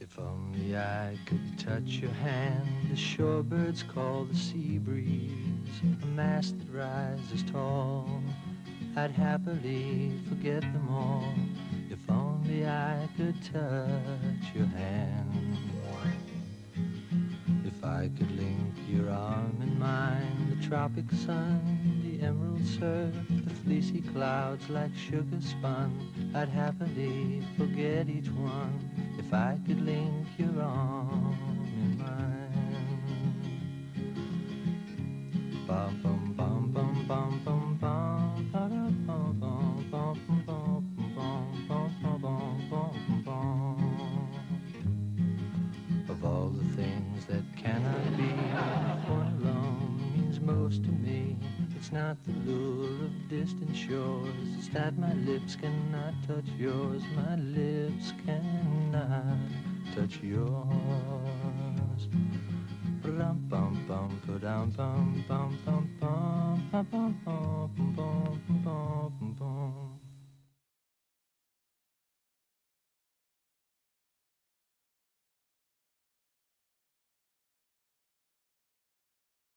If only I could touch your hand, the shorebirds call the sea breeze, a mast that rises tall, I'd happily forget them all. If only I could touch your hand. If I could link your arm in mine, the tropic sun, the emerald surf, the fleecy clouds like sugar spun, I'd happily forget each one if I could link your arm in mine. Bum bum bum bum bum bum bum bum bum bum bum bum bum bum bum bum bum. Of all the things that cannot be, one alone means most to me. It's not the lure of distant shores, it's that my lips cannot touch yours, my lips cannot touch yours. Rum bum bum ba dum bum bum bum bum bum bum bum bum bum